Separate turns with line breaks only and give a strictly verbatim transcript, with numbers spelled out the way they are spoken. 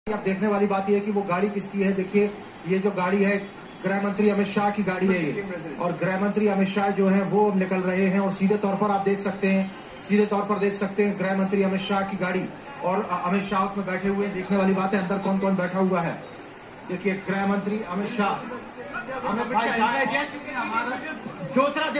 अब देखने वाली बात यह है कि वो गाड़ी किसकी है। देखिए ये जो गाड़ी है गृह मंत्री अमित शाह की गाड़ी है ये, और गृह मंत्री अमित शाह जो है वो निकल रहे हैं और सीधे तौर पर आप देख सकते हैं, सीधे तौर पर देख सकते हैं गृह मंत्री अमित शाह की गाड़ी और अमित शाह उसमें बैठे हुए हैं। देखने वाली बात है अंदर कौन कौन बैठा हुआ है। देखिए गृह मंत्री अमित शाह, अमित भाई ज्योतिरा